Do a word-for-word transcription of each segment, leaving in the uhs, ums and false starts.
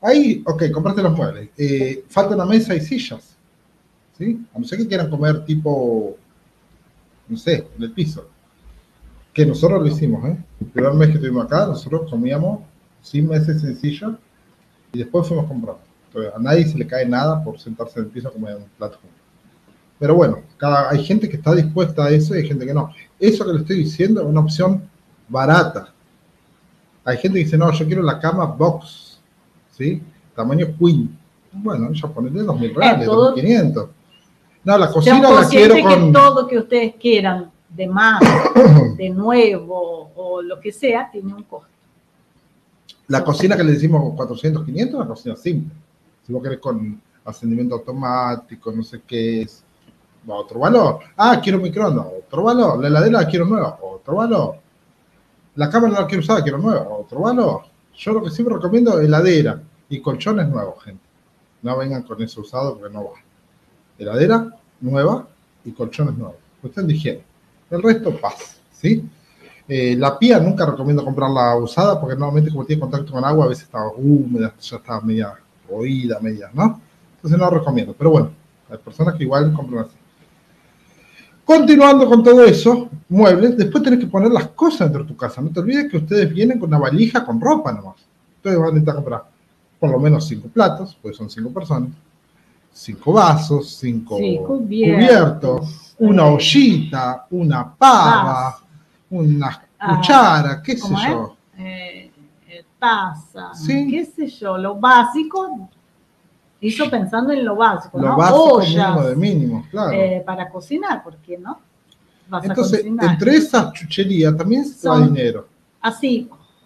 Ahí, ok, compraste los muebles. Eh, falta una mesa y sillas, ¿sí? A no ser que quieran comer tipo, no sé, en el piso. Que nosotros lo hicimos, ¿eh? El primer mes que estuvimos acá, nosotros comíamos sin mesas y sin sillas y después fuimos comprando. Entonces, a nadie se le cae nada por sentarse en el piso a comer un plato. Pero bueno, cada, hay gente que está dispuesta a eso y hay gente que no. Eso que le estoy diciendo es una opción barata. Hay gente que dice, no, yo quiero la cama box, ¿sí? Tamaño queen. Bueno, ya ponele dos mil reales, dos mil quinientos. No, la cocina la quiero con... que todo que ustedes quieran, de más, de nuevo, o lo que sea, tiene un costo. La cocina que le decimos cuatrocientos, quinientos, la cocina simple. Si vos querés con ascendimiento automático, no sé qué es, va otro valor. Ah, quiero microondas, otro valor. La heladera la quiero nueva, otro valor. La cámara la quiero usada, quiero nueva, otro valor. Yo lo que siempre recomiendo es heladera y colchones nuevos, gente. No vengan con eso usado porque no va. Heladera nueva y colchones nuevos. Cuestión de higiene. El resto pasa, ¿sí? Eh, la pía nunca recomiendo comprarla usada porque normalmente como tiene contacto con agua a veces está húmeda, ya está media roída, media, ¿no? Entonces no la recomiendo. Pero bueno, hay personas que igual compran así. Continuando con todo eso, muebles, después tenés que poner las cosas dentro de tu casa. No te olvides que ustedes vienen con una valija con ropa nomás. Entonces van a necesitar comprar por lo menos cinco platos, pues son cinco personas, cinco vasos, cinco sí, cubiertos, cubiertos, una ollita, una pava, una ah, cuchara, qué sé yo. Eh, eh, taza, ¿sí? Qué sé yo, lo básico. Hizo pensando en lo básico, lo ¿no? básico Ollas, mínimo de mínimo, claro. Eh, para cocinar, ¿por qué no? Vas Entonces, a cocinar. Entre esas chucherías también se da dinero. Así,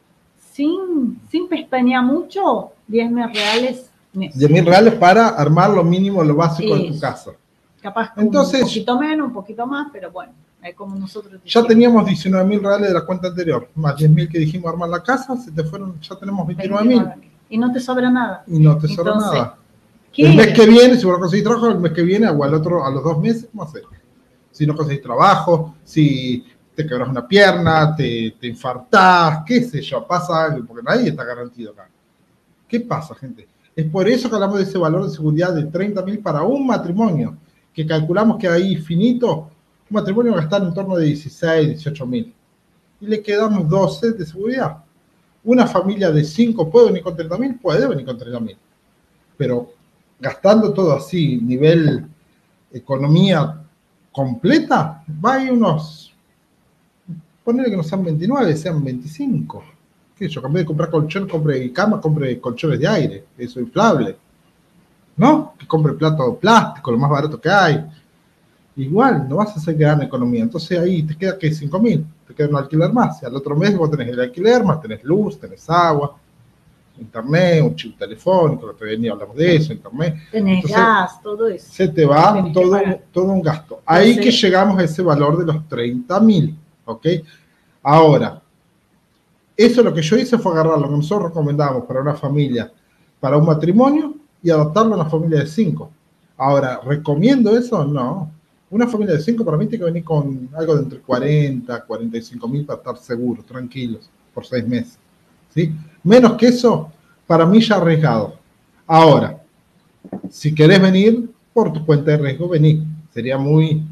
sin, sin pestañear mucho, diez mil reales. diez mil reales para armar lo mínimo, lo básico Eso. de tu casa. Capaz Entonces, un poquito menos, un poquito más, pero bueno, es como nosotros decimos. Ya teníamos diecinueve mil reales de la cuenta anterior, más diez mil que dijimos armar la casa, se te fueron, ya tenemos veintinueve mil. Y no te sobra nada. Y no te sobra Entonces, nada. ¿Qué? El mes que viene, si vos no conseguís trabajo, el mes que viene o al otro, a los dos meses, ¿cómo hacer? Si no conseguís trabajo, si te quebras una pierna, te, te infartás, qué sé yo, pasa algo, porque nadie está garantido acá. ¿Qué pasa, gente? Es por eso que hablamos de ese valor de seguridad de treinta mil para un matrimonio, que calculamos que ahí finito, un matrimonio va a gastar en torno de dieciséis, dieciocho mil. Y le quedamos doce de seguridad. Una familia de cinco puede venir con treinta mil, puede venir con treinta mil. Pero gastando todo así, nivel economía completa, va a ir unos, ponele que no sean veintinueve, sean veinticinco. ¿Qué yo? En vez de comprar colchón, compre cama, compre colchones de aire, eso inflable. ¿No? Que compre plato plástico, lo más barato que hay. Igual, no vas a hacer gran economía. Entonces ahí te queda que cinco mil, te queda un alquiler más. Y al otro mes vos tenés el alquiler, más tenés luz, tenés agua, internet, un chip telefónico, que te venía hablamos de eso, internet. Tenés Entonces, gas, todo eso. Se te va todo, todo un gasto. Ahí Entonces, que llegamos a ese valor de los treinta mil, ¿ok? Ahora, eso lo que yo hice fue agarrar lo que nosotros recomendamos para una familia, para un matrimonio, y adaptarlo a una familia de cinco. Ahora, ¿recomiendo eso? No. Una familia de cinco para mí tiene que venir con algo de entre cuarenta, cuarenta y cinco mil para estar seguros, tranquilos, por seis meses. ¿Sí? Menos que eso, para mí ya arriesgado. Ahora, si querés venir, por tu cuenta de riesgo, vení. Sería muy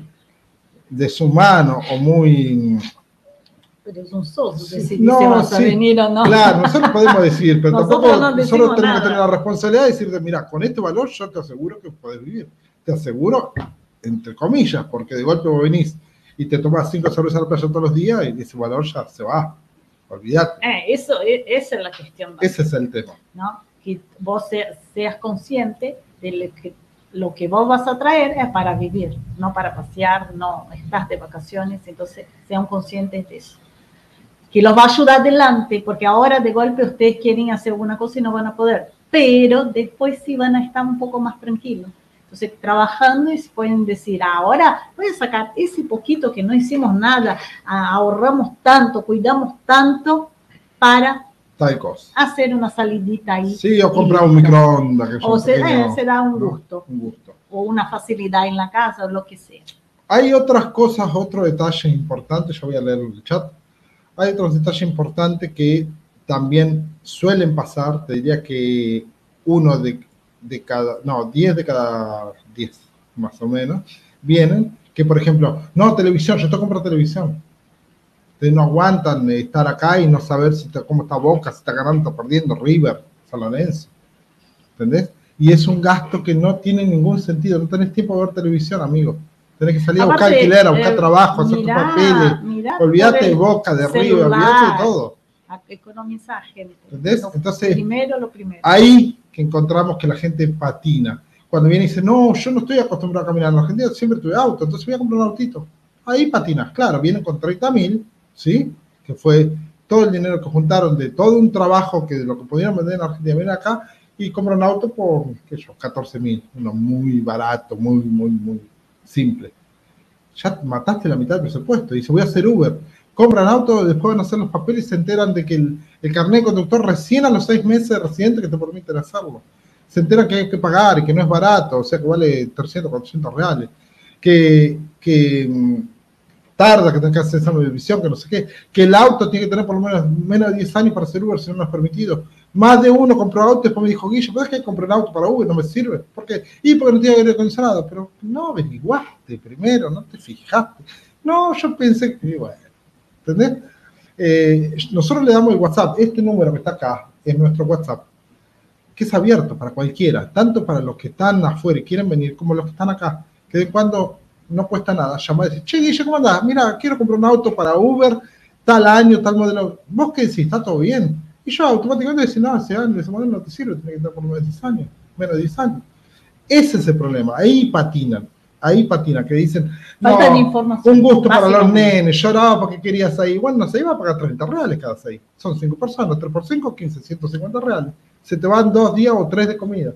deshumano o muy... Pero es un socio, sí, decidir no, si vas sí, a venir o no. Claro, nosotros podemos decir, pero nosotros tampoco no nosotros tenemos nada. que tener la responsabilidad de decirte, mira, con este valor yo te aseguro que podés vivir. Te aseguro, entre comillas, porque de golpe vos venís y te tomás cinco cervezas a la playa todos los días y ese valor ya se va. Olvídate. Eh, eso, esa es la cuestión. ¿No? Ese es el tema. ¿No? Que vos seas consciente de lo que, lo que vos vas a traer es para vivir, no para pasear, no estás de vacaciones, entonces sean conscientes de eso. Que los va a ayudar adelante, porque ahora de golpe ustedes quieren hacer alguna cosa y no van a poder, pero después sí van a estar un poco más tranquilos. Entonces, trabajando y se pueden decir, ahora voy a sacar ese poquito que no hicimos nada, ahorramos tanto, cuidamos tanto para tal cosa. Hacer una salidita ahí. Sí, o comprar un microondas. O se, pequeño, eh, se da un ¿no? gusto. un gusto. O una facilidad en la casa, o lo que sea. Hay otras cosas, otros detalles importantes, yo voy a leer el chat. Hay otros detalles importantes que también suelen pasar, te diría que uno de, de cada, no, diez de cada diez, más o menos, vienen que, por ejemplo, no, televisión, yo tengo que comprar televisión. Ustedes no aguantan estar acá y no saber si está, cómo está Boca, si está ganando, está perdiendo, River, San Lorenzo. ¿Entendés? Y es un gasto que no tiene ningún sentido. No tenés tiempo de ver televisión, amigo. Tenés que salir Aparte, a buscar alquiler, a buscar eh, trabajo, a hacer tus papeles. Mirá olvídate de Boca, de River, olvídate de todo. A economizar, gente. ¿Entendés? Lo Entonces, primero, lo primero. Ahí que encontramos que la gente patina. Cuando viene y dice, no, yo no estoy acostumbrado a caminar en Argentina, siempre tuve auto, entonces voy a comprar un autito. Ahí patinas, claro, vienen con treinta mil, ¿sí? Que fue todo el dinero que juntaron de todo un trabajo que de lo que podían vender en Argentina, vienen acá y compran un auto por, qué sé yo, catorce mil, uno muy barato, muy, muy, muy simple. Ya mataste la mitad del presupuesto, dice, voy a hacer Uber. Compran auto, después van a hacer los papeles y se enteran de que el, el carnet de conductor recién a los seis meses de residente que te permiten hacerlo. Se enteran que hay que pagar y que no es barato, o sea que vale trescientos, cuatrocientos reales. Que, que tarda, que tenés que hacer examen de visión, que no sé qué. Que el auto tiene que tener por lo menos menos de diez años para hacer Uber, si no, no es permitido. Más de uno compró auto y después me dijo, Guille, ¿pero es que compré un auto para Uber? No me sirve. ¿Por qué? Y porque no tiene aire acondicionado. Pero no averiguaste primero, no te fijaste. No, yo pensé que, bueno, ¿entendés? Eh, nosotros le damos el WhatsApp. Este número que está acá es nuestro WhatsApp, que es abierto para cualquiera, tanto para los que están afuera y quieren venir, como los que están acá, que de cuando no cuesta nada llamar y decir, che, Guille, ¿cómo andás? Mira, quiero comprar un auto para Uber, tal año, tal modelo. ¿Vos qué decís? ¿Está todo bien? Y yo automáticamente decía, no, ese año, ese modelo no te sirve, tiene que estar por lo menos diez años, menos de diez años. Ese es el problema, ahí patinan. Ahí patina, que dicen, no, falta de información, un gusto para los nenes, lloraba porque quería seis. Bueno, no se iba a pagar treinta reales cada seis. Son cinco personas, tres por cinco, quince, ciento cincuenta reales. Se te van dos días o tres de comida.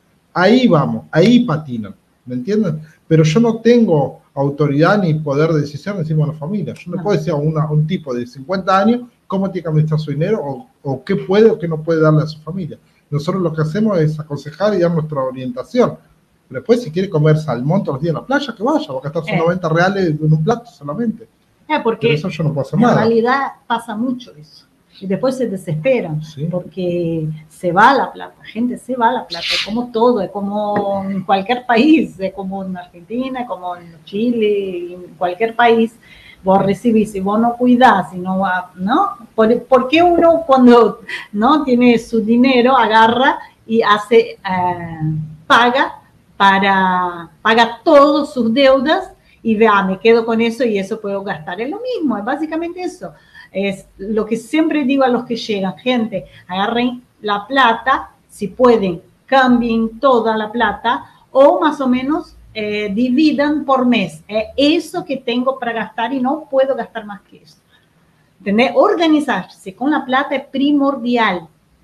Ahí vamos, ahí patinan, ¿me entienden? Pero yo no tengo autoridad ni poder de decisión encima de la familia. Yo no, no. puedo decir a, una, a un tipo de cincuenta años cómo tiene que administrar su dinero o, o qué puede o qué no puede darle a su familia. Nosotros lo que hacemos es aconsejar y dar nuestra orientación. Pero después, si quiere comer salmón todos los días en la playa, que vaya, va a gastar sus eh. noventa reales en un plato solamente. Eh, porque Pero eso yo no puedo hacer en nada. realidad pasa mucho eso. Y después se desesperan, sí. porque se va la plata, gente se va la plata, es como todo, es como en cualquier país, es como en Argentina, como en Chile, en cualquier país, vos recibís, si vos no cuidás, si no va, ¿no? ¿Por, ¿Por qué uno cuando no tiene su dinero agarra y hace, eh, paga para, paga todas sus deudas y vea, me quedo con eso y eso puedo gastar? Es lo mismo, es básicamente eso. Es lo que siempre digo a los que llegan, gente, agarren la plata, si pueden, cambien toda la plata o más o menos eh, dividan por mes. Eh, eso que tengo para gastar y no puedo gastar más que eso. ¿Entendés? Organizarse con la plata es primordial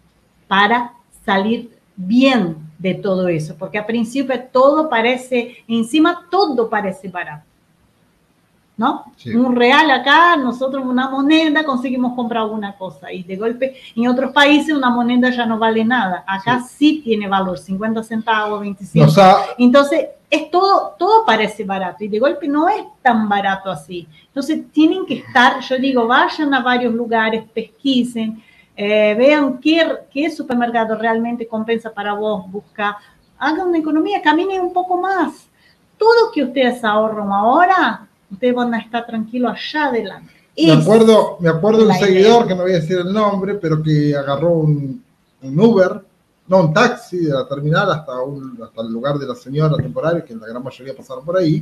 para salir bien de todo eso, porque al principio todo parece, encima todo parece barato. ¿No? Sí. Un real acá, nosotros una moneda conseguimos comprar alguna cosa y de golpe en otros países una moneda ya no vale nada. Acá sí, sí tiene valor, cincuenta centavos, veinticinco. O sea, entonces, es todo, todo parece barato y de golpe no es tan barato así. Entonces, tienen que estar, yo digo, vayan a varios lugares, pesquisen, eh, vean qué, qué supermercado realmente compensa para vos, busca, hagan una economía, caminen un poco más. Todo que ustedes ahorran ahora, ustedes van a estar tranquilos allá adelante. Me acuerdo, me acuerdo de un seguidor, idea. que no voy a decir el nombre, pero que agarró un, un Uber, no, un taxi de la terminal hasta, un, hasta el lugar de la señora temporaria, que la gran mayoría pasaron por ahí,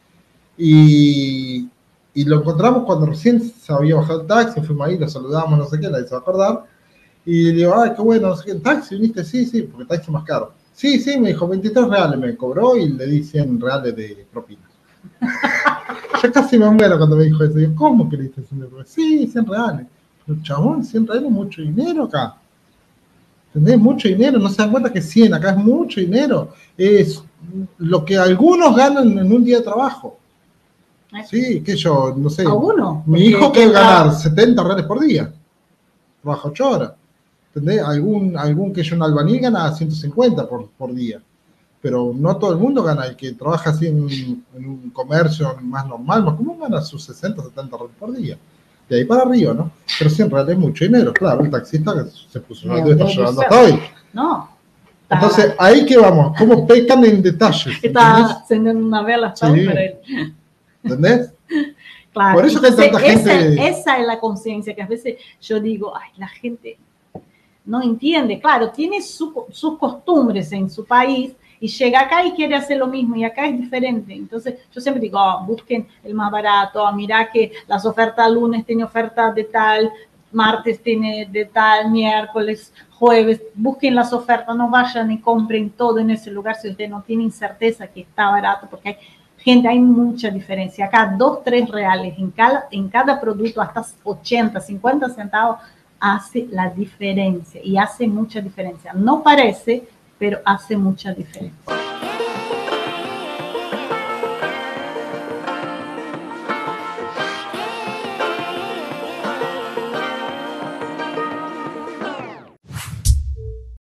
y, y lo encontramos cuando recién se había bajado el taxi, fuimos ahí, lo saludamos, no sé qué, la hizo acordar, y le digo, ay, qué bueno, no sé qué, ¿el taxi viniste? Sí, sí, porque el taxi es más caro. Sí, sí, me dijo, veintitrés reales me cobró y le di cien reales de propina. Yo casi me muero cuando me dijo eso. Digo, ¿cómo que le diste cien reales? Sí, cien reales. Pero chabón, cien reales es mucho dinero acá. ¿Entendés? Mucho dinero. No se dan cuenta que cien acá es mucho dinero. Es lo que algunos ganan en un día de trabajo. Sí, que yo, no sé. ¿Alguno? Mi hijo quiere ganar setenta reales por día. Trabaja ocho horas. ¿Entendés? Algún, algún que yo en albañil gana ciento cincuenta por, por día. Pero no todo el mundo gana, el que trabaja así en, en un comercio más normal, más común, gana sus sesenta, setenta reales por día. De ahí para arriba, ¿no? Pero cien reales es mucho dinero, claro, el taxista se puso, no, debe estar llorando hasta hoy. No, Entonces, ahí que vamos, ¿cómo pecan en detalles? Está encendiendo una vela, sí. Para él. ¿Entendés? Claro. Por eso que Entonces, tanta esa, gente... esa es la conciencia, que a veces yo digo, ay, la gente no entiende. Claro, tiene su, sus costumbres en su país y llega acá y quiere hacer lo mismo, y acá es diferente. Entonces, yo siempre digo, oh, busquen el más barato, oh, mirá que las ofertas lunes tiene ofertas de tal, martes tiene de tal, miércoles, jueves, busquen las ofertas, no vayan y compren todo en ese lugar si ustedes no tienen certeza que está barato, porque hay gente, hay mucha diferencia. Acá dos, tres reales en cada, en cada producto, hasta ochenta, cincuenta centavos, hace la diferencia, y hace mucha diferencia. No parece, pero hace mucha diferencia.